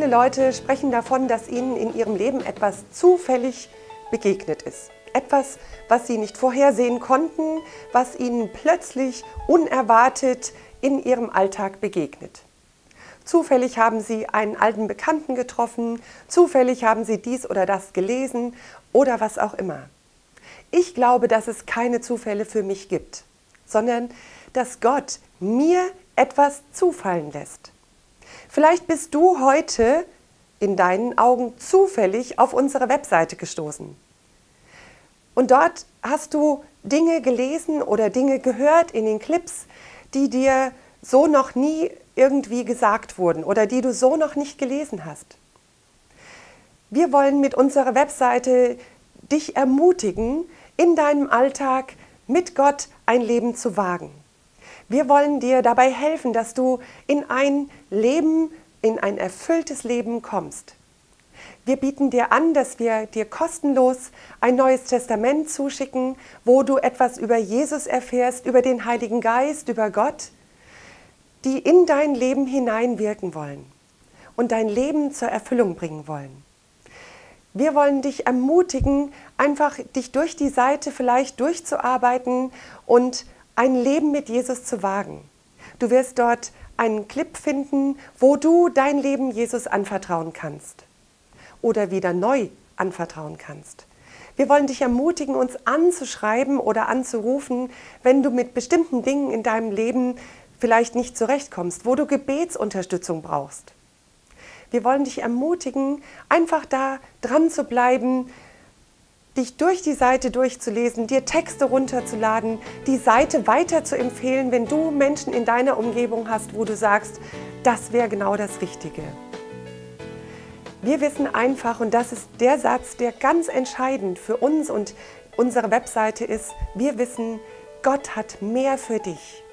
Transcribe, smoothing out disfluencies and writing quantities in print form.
Viele Leute sprechen davon, dass ihnen in ihrem Leben etwas zufällig begegnet ist. Etwas, was sie nicht vorhersehen konnten, was ihnen plötzlich unerwartet in ihrem Alltag begegnet. Zufällig haben sie einen alten Bekannten getroffen, zufällig haben sie dies oder das gelesen oder was auch immer. Ich glaube, dass es keine Zufälle für mich gibt, sondern dass Gott mir etwas zufallen lässt. Vielleicht bist du heute in deinen Augen zufällig auf unsere Webseite gestoßen. Und dort hast du Dinge gelesen oder Dinge gehört in den Clips, die dir so noch nie irgendwie gesagt wurden oder die du so noch nicht gelesen hast. Wir wollen mit unserer Webseite dich ermutigen, in deinem Alltag mit Gott ein Leben zu wagen. Wir wollen dir dabei helfen, dass du in ein erfülltes Leben kommst. Wir bieten dir an, dass wir dir kostenlos ein Neues Testament zuschicken, wo du etwas über Jesus erfährst, über den Heiligen Geist, über Gott, die in dein Leben hineinwirken wollen und dein Leben zur Erfüllung bringen wollen. Wir wollen dich ermutigen, einfach dich durch die Seite vielleicht durchzuarbeiten und ein Leben mit Jesus zu wagen. Du wirst dort einen Clip finden, wo du dein Leben Jesus anvertrauen kannst oder wieder neu anvertrauen kannst. Wir wollen dich ermutigen, uns anzuschreiben oder anzurufen, wenn du mit bestimmten Dingen in deinem Leben vielleicht nicht zurechtkommst, wo du Gebetsunterstützung brauchst. Wir wollen dich ermutigen, einfach da dran zu bleiben, dich durch die Seite durchzulesen, dir Texte runterzuladen, die Seite weiter zu empfehlen, wenn du Menschen in deiner Umgebung hast, wo du sagst, das wäre genau das Richtige. Wir wissen einfach, und das ist der Satz, der ganz entscheidend für uns und unsere Webseite ist, wir wissen, Gott hat mehr für dich.